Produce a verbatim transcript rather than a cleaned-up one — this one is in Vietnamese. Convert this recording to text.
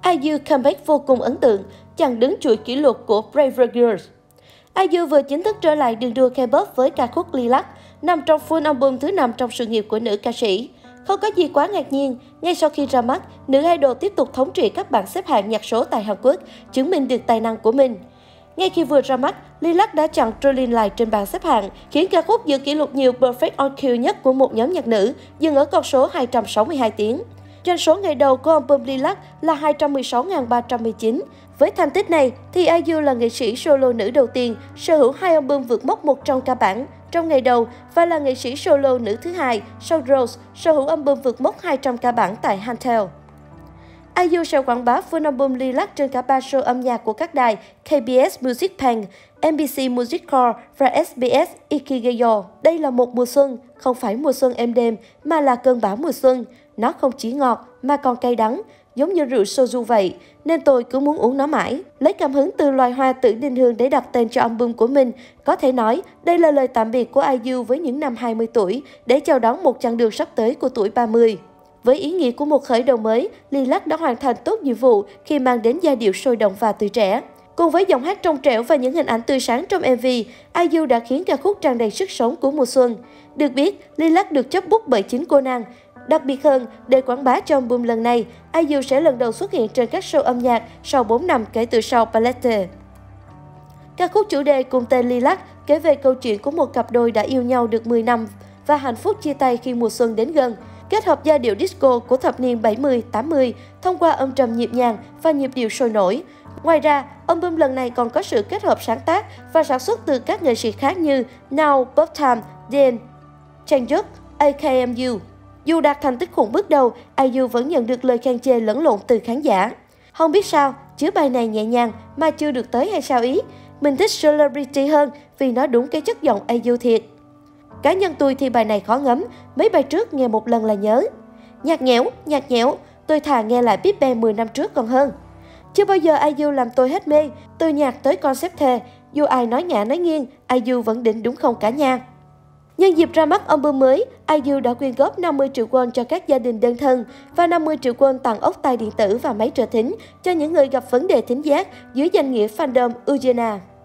i u comeback vô cùng ấn tượng, chặn đứng chuỗi kỷ lục của Brave Girls. i u vừa chính thức trở lại đường đua K-pop với ca khúc Lilac, nằm trong full album thứ năm trong sự nghiệp của nữ ca sĩ. Không có gì quá ngạc nhiên, ngay sau khi ra mắt, nữ idol tiếp tục thống trị các bảng xếp hạng nhạc số tại Hàn Quốc, chứng minh được tài năng của mình. Ngay khi vừa ra mắt, Lilac đã chặn Jolin lại trên bảng xếp hạng, khiến ca khúc giữ kỷ lục nhiều Perfect on Cue nhất của một nhóm nhạc nữ, dừng ở con số hai trăm sáu mươi hai tiếng. Doanh số ngày đầu của album Lilac là hai trăm mười sáu nghìn ba trăm mười chín. Với thành tích này, thì i u là nghệ sĩ solo nữ đầu tiên sở hữu hai album vượt mốc một trăm ca bản trong ngày đầu và là nghệ sĩ solo nữ thứ hai sau Rose sở hữu album vượt mốc hai trăm ca bản tại Hantel. i u sẽ quảng bá full album Lilac trên cả ba show âm nhạc của các đài K B S Music Bank, N B C Music Core và S B S Ikigayo. Đây là một mùa xuân, không phải mùa xuân êm đềm mà là cơn bão mùa xuân. Nó không chỉ ngọt mà còn cay đắng, giống như rượu soju vậy, nên tôi cứ muốn uống nó mãi. Lấy cảm hứng từ loài hoa Tử Đinh Hương để đặt tên cho album của mình, có thể nói đây là lời tạm biệt của i u với những năm hai mươi tuổi để chào đón một chặng đường sắp tới của tuổi ba mươi. Với ý nghĩa của một khởi đầu mới, Lilac đã hoàn thành tốt nhiệm vụ khi mang đến giai điệu sôi động và tươi trẻ. Cùng với giọng hát trong trẻo và những hình ảnh tươi sáng trong M V, i u đã khiến ca khúc tràn đầy sức sống của mùa xuân. Được biết, Lilac được chấp bút bởi chính cô nàng. Đặc biệt hơn, để quảng bá cho album lần này, i u sẽ lần đầu xuất hiện trên các show âm nhạc sau bốn năm kể từ sau Palette. Ca khúc chủ đề cùng tên Lilac kể về câu chuyện của một cặp đôi đã yêu nhau được mười năm và hạnh phúc chia tay khi mùa xuân đến gần. Kết hợp giai điệu disco của thập niên bảy mươi tám mươi thông qua âm trầm nhịp nhàng và nhịp điệu sôi nổi. Ngoài ra, album lần này còn có sự kết hợp sáng tác và sản xuất từ các nghệ sĩ khác như Now, Bob Time, Dan, Changyuk, a ca em u. Dù đạt thành tích khủng bước đầu, i u vẫn nhận được lời khen chê lẫn lộn từ khán giả. Không biết sao, chứ bài này nhẹ nhàng mà chưa được tới hay sao ý. Mình thích Celebrity hơn vì nó đúng cái chất giọng i u thiệt. Cá nhân tôi thì bài này khó ngấm, mấy bài trước nghe một lần là nhớ. Nhạc nhẽo, nhạc nhẽo, tôi thà nghe lại Big Bang mười năm trước còn hơn. Chưa bao giờ i u làm tôi hết mê, từ nhạc tới concept thề, dù ai nói ngã nói nghiêng, i u vẫn đỉnh đúng không cả nhà. Nhân dịp ra mắt album mới, i u đã quyên góp năm mươi triệu won cho các gia đình đơn thân và năm mươi triệu won tặng ốc tai điện tử và máy trợ thính cho những người gặp vấn đề thính giác dưới danh nghĩa fandom Ujena.